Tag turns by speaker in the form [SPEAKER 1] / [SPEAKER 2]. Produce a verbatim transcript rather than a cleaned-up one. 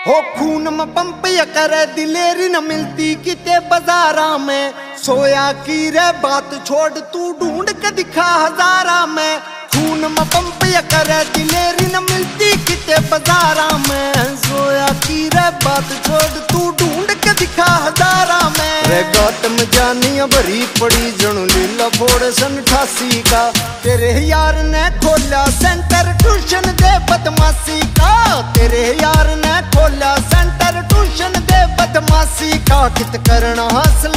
[SPEAKER 1] हो खून में पंप या करे दिलेरी न मिलती किते बाजारा में। सोया की रे बात छोड़ तू ढूंढ के दिखा हजारा में। खून में पंप या करे दिलेरी न मिलती किते बाजारा में। सोया की रे बात छोड़ तू ढूंढ के दिखा हजारा में। रे गात में जानिया भरी पड़ी जणु लीला फोड़ सन अठासी का। तेरे यार ने खोला सेंटर ट्यूशन दे बदमाशी का। तेरे यार ने खोला सेंटर ट्यूशन दे बदमाशी का। कित करना हासिल